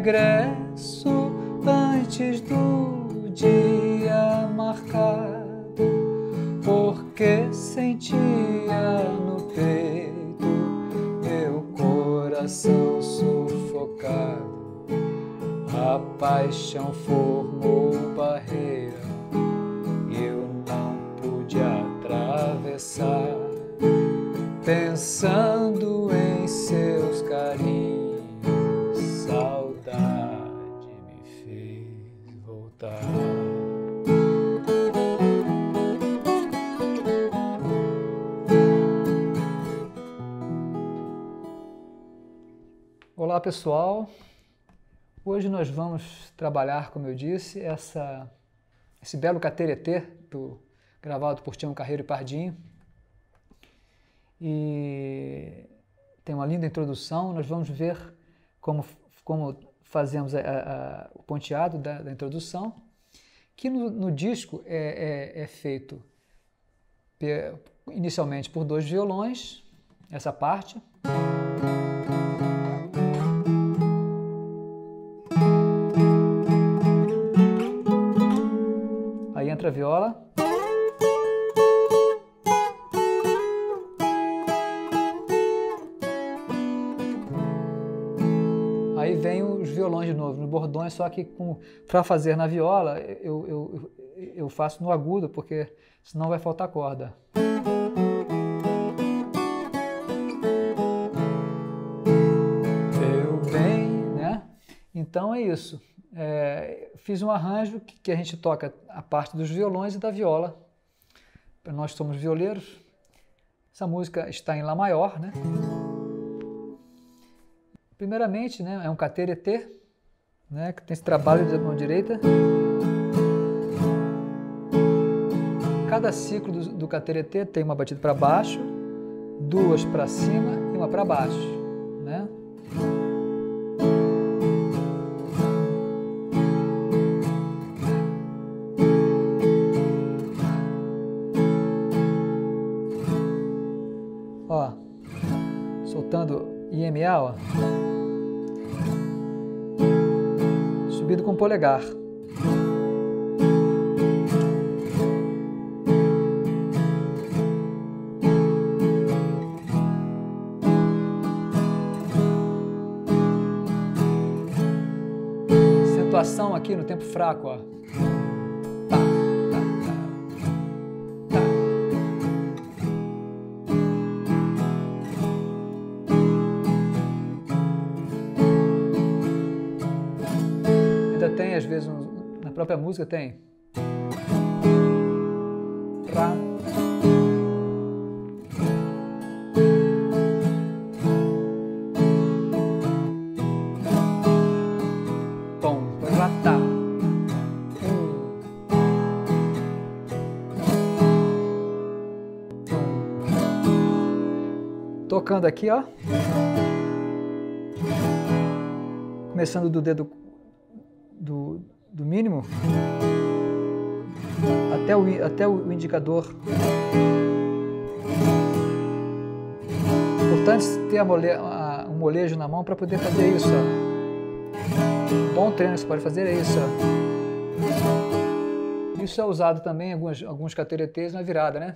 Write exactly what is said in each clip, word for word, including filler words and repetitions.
regresso antes do dia marcado, porque sentia no peito meu coração sufocado. A paixão formou barreira e eu não pude atravessar, pensando em seus carinhos, saudade me fez voltar. Olá pessoal, hoje nós vamos trabalhar, como eu disse, essa, esse belo cateretê do, gravado por Tião Carreiro e Pardinho. E tem uma linda introdução. Nós vamos ver como, como fazemos a, a, o ponteado da, da introdução, que no, no disco é, é, é feito pe, inicialmente por dois violões, essa parte. Aí entra a viola. Aí vem os violões de novo, nos bordões, só que para fazer na viola eu, eu, eu faço no agudo, porque senão vai faltar corda. Meu bem, né? Então é isso. É, fiz um arranjo que, que a gente toca a parte dos violões e da viola. Nós somos violeiros. Essa música está em Lá maior, né? Primeiramente, né, é um cateretê, né, que tem esse trabalho de mão direita. Cada ciclo do, do cateretê tem uma batida para baixo, duas para cima e uma para baixo, né? Ó, soltando I M A, ó. Subido com o polegar. Acentuação aqui no tempo fraco, ó. Tá, tá, tá, tá. Ainda tem, às vezes, um, na própria música tem. Rá. Pom, rá, tá. Tocando aqui, ó. Começando do dedo do, do mínimo até o, até o indicador. Importante ter a mole, a, um molejo na mão para poder fazer isso. Ó. Bom treino que você pode fazer é isso. Ó. Isso é usado também em alguns, alguns cateretês na virada, né?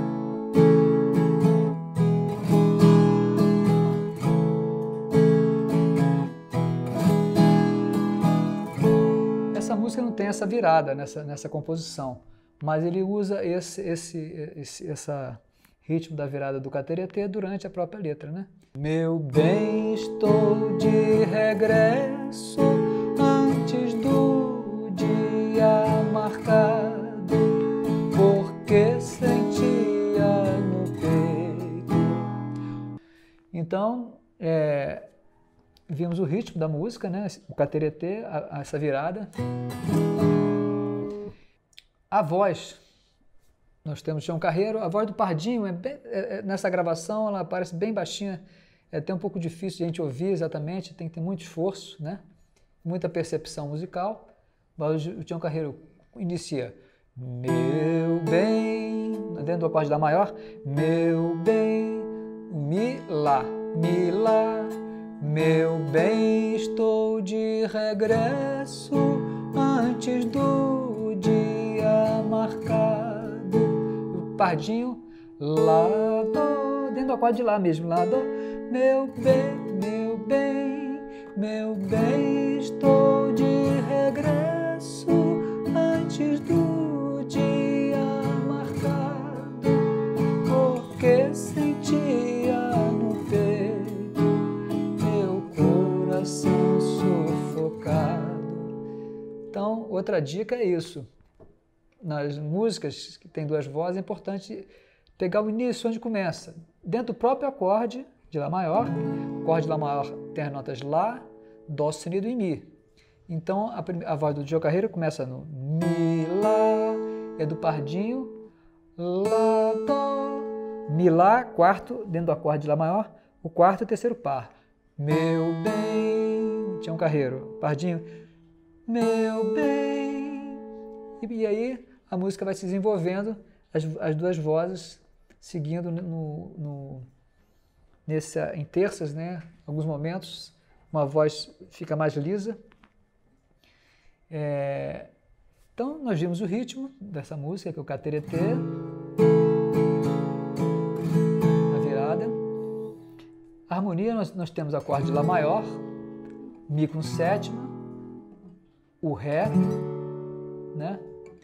Essa música não tem essa virada nessa, nessa composição, mas ele usa esse, esse, esse essa ritmo da virada do cateretê durante a própria letra, né? Meu bem, estou de regresso antes do dia marcado, porque sentia no peito. Então, é, vimos o ritmo da música, né? O cateretê, a, a essa virada. A voz, nós temos Tião Carreiro. A voz do Pardinho, é bem, é, nessa gravação, ela parece bem baixinha. É até um pouco difícil de a gente ouvir exatamente, tem que ter muito esforço, né? Muita percepção musical. Mas o Tião Carreiro inicia: meu bem, dentro do acorde da maior, meu bem, mi, lá, mi, lá, Meu bem, estou de regresso antes do dia marcado. O pardinho, lá, dó, dentro do acorde de lá mesmo, lá, dó. Meu bem, meu bem, meu bem, estou de regresso antes do dia marcado, porque sentia no peito meu coração sufocado. Então, outra dica é isso. Nas músicas que tem duas vozes, é importante pegar o início, onde começa. Dentro do próprio acorde de Lá maior, o acorde de Lá maior tem as notas Lá, Dó sustenido e Mi. Então, a, a voz do Diogo Carreiro começa no Mi, Lá, é do pardinho, Lá, Dó, Mi, Lá, quarto, dentro do acorde de Lá maior, o quarto e o terceiro par. Meu bem, Tião Carreiro, pardinho, meu bem. E, e aí a música vai se desenvolvendo, as, as duas vozes seguindo no, no, nessa, em terças, né? Alguns momentos, uma voz fica mais lisa. É, então, nós vimos o ritmo dessa música, que é o cateretê, a virada. A harmonia, nós, nós temos acorde de Lá maior, Mi com sétima, o Ré, né?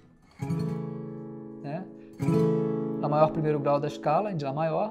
né? Lá maior, primeiro grau da escala, de Lá maior.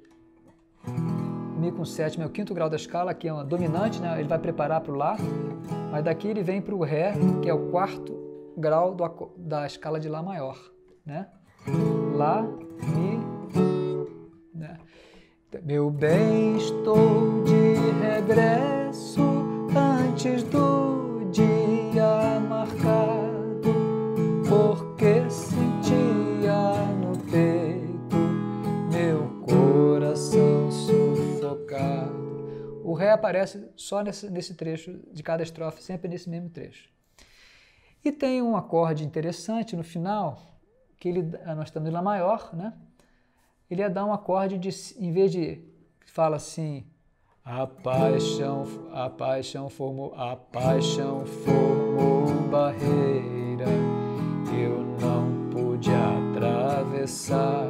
Mi com sétima é o quinto grau da escala, que é uma dominante, né? Ele vai preparar para o Lá, mas daqui ele vem para o Ré, que é o quarto grau do, da escala de Lá maior, né? Lá, Mi, né? Meu bem, estou de regresso antes do dia marcado, porque sentia no peito meu coração sufocado. O Ré aparece só nesse, nesse trecho de cada estrofe, sempre nesse mesmo trecho. E tem um acorde interessante no final, que ele, nós estamos em Lá maior, né? Ele ia dar um acorde de, em vez de, fala assim, a paixão, a paixão formou, a paixão formou barreira, eu não pude atravessar,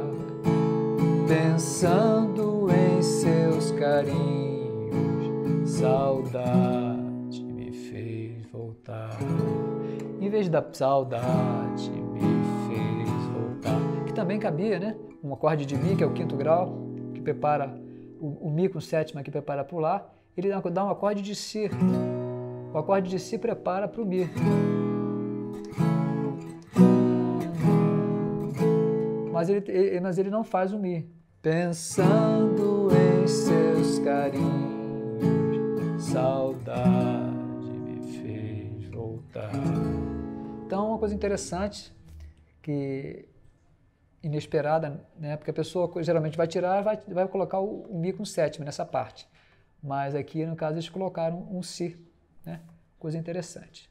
pensando em seus carinhos, saudade me fez voltar. Em vez da saudade me fez voltar, que também cabia, né? Um acorde de Mi, que é o quinto grau, que prepara o, o Mi com sétima, que prepara para o Lá, ele dá um acorde de Si. O acorde de Si prepara para o Mi. Mas ele, ele, mas ele não faz o Mi. Pensando em seus carinhos, saudade me fez voltar. Então, uma coisa interessante, que inesperada, né? Porque a pessoa geralmente vai tirar, vai, vai colocar o, o Mi com sétima nessa parte. Mas aqui, no caso, eles colocaram um Si, né? Coisa interessante.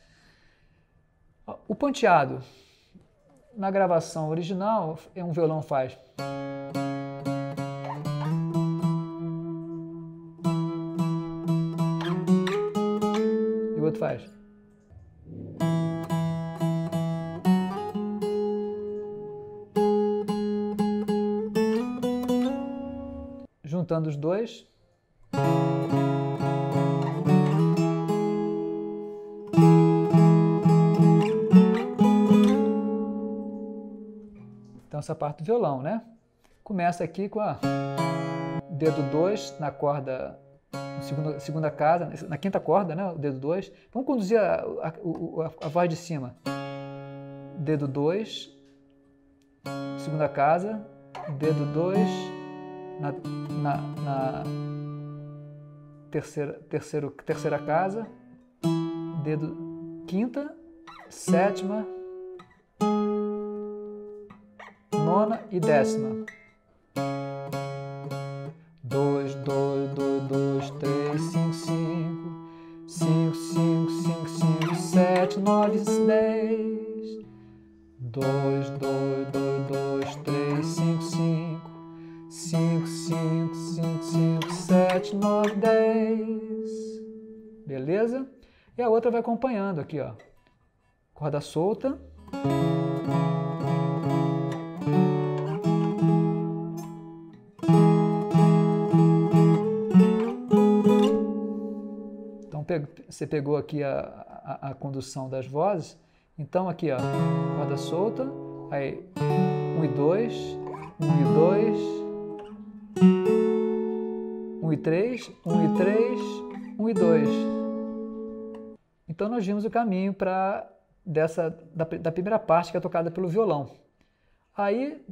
O ponteado, na gravação original, é um violão faz. E o outro faz. Juntando os dois, então essa parte do violão, né? Começa aqui com a dedo dois na corda, segunda, segunda casa, na quinta corda, né? O dedo dois. Vamos conduzir a, a, a, a voz de cima. Dedo dois, segunda casa, dedo dois, Na, na, na terceira, terceiro, terceira casa, dedo quinta, sétima, nona e décima. Dois, dois, dois, dois, três, cinco, cinco, cinco, cinco, cinco, cinco, sete, nove, dez. Dois, dois, dois, dois, três, cinco, cinco. Cinco, cinco, cinco, cinco, sete. sete, nove, dez. Beleza? E a outra vai acompanhando aqui, ó. Corda solta. Então você pegou aqui a, a, a condução das vozes. Então aqui, ó, corda solta, aí um e dois, um e dois, um e três, um e três, um e dois. Então nós vimos o caminho para dessa da, da primeira parte que é tocada pelo violão. Aí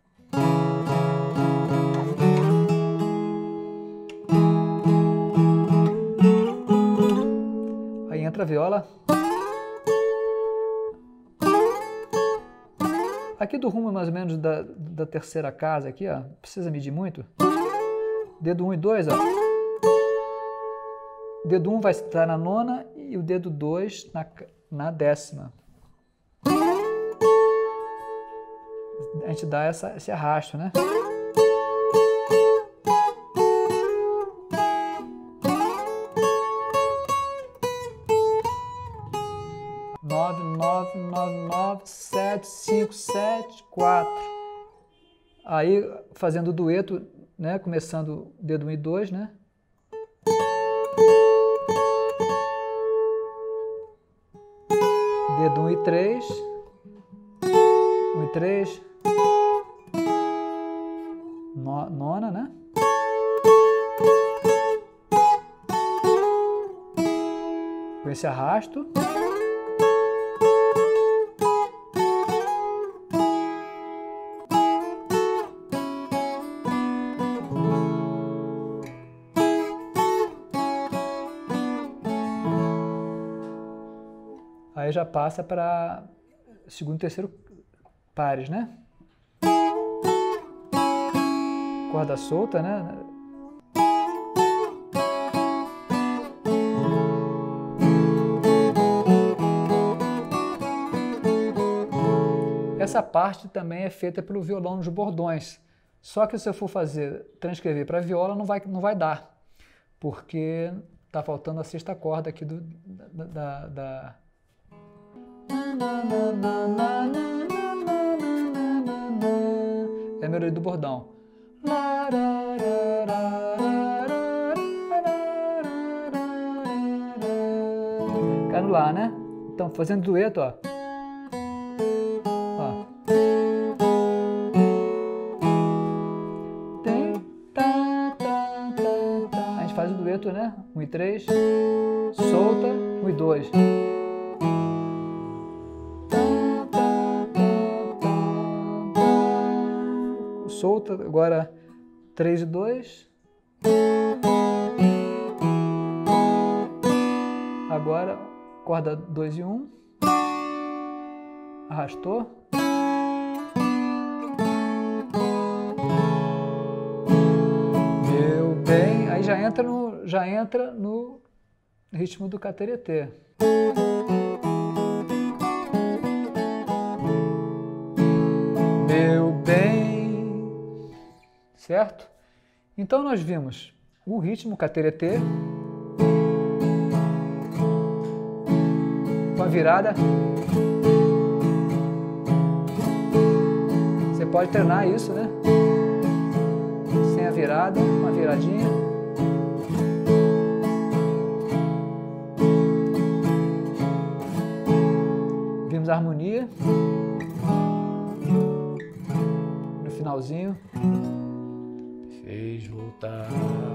aí entra a viola. Aqui do rumo mais ou menos da, da terceira casa aqui, ó, precisa medir muito. Dedo um e dois, ó. Dedo um vai estar na nona e o dedo dois na, na décima. A gente dá essa, esse arrasto, né? Nove, nove, nove, nove, sete, cinco, sete, quatro. Aí fazendo o dueto, né? Começando dedo um e dois, né? Dedo um e três, um e três, no, nona, né? Com esse arrasto. Aí já passa para segundo e terceiro pares, né? Corda solta, né? Essa parte também é feita pelo violão dos bordões. Só que se eu for fazer, transcrever para viola, não vai, não vai dar. Porque tá faltando a sexta corda aqui do, da... da, da é a melodia do bordão. Cai no Lá, né? Então, fazendo dueto, ó. Ó. A gente faz o dueto, né? Um e três, solta, um e dois. Solta, agora três e dois. Agora corda dois e um. Arrastou. Meu bem, aí já entra no já entra no ritmo do cateretê. Meu bem. Certo? Então nós vimos o ritmo cateretê com a virada. Você pode treinar isso, né? Sem a virada, uma viradinha. Vimos a harmonia no finalzinho. Fez voltar.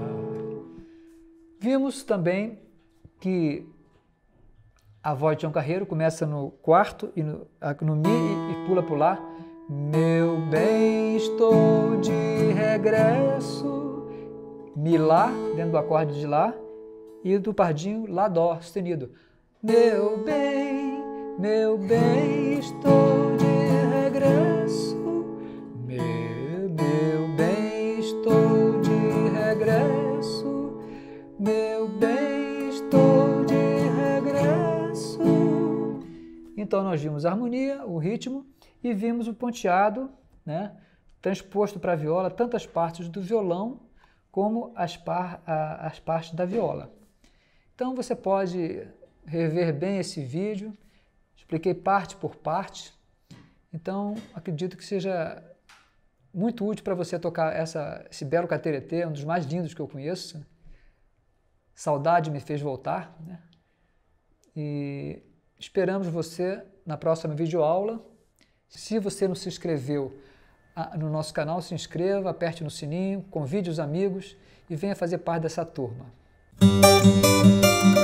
Vimos também que a voz de Tião Carreiro começa no quarto e no, no Mi e, e pula para o Lá. Meu bem, estou de regresso. Mi, Lá, dentro do acorde de Lá. E do pardinho, Lá, Dó, sustenido. Meu bem, meu bem, estou de regresso. Meu, meu bem, estou de regresso. Meu bem, estou de regresso. Então nós vimos a harmonia, o ritmo e vimos o ponteado, né, transposto para a viola, tantas partes do violão como as, par, a, as partes da viola. Então você pode rever bem esse vídeo, expliquei parte por parte, então acredito que seja muito útil para você tocar essa, esse belo cateretê, um dos mais lindos que eu conheço. Saudade me fez voltar, né? E esperamos você na próxima videoaula. Se você não se inscreveu no nosso canal, se inscreva, aperte no sininho, convide os amigos e venha fazer parte dessa turma.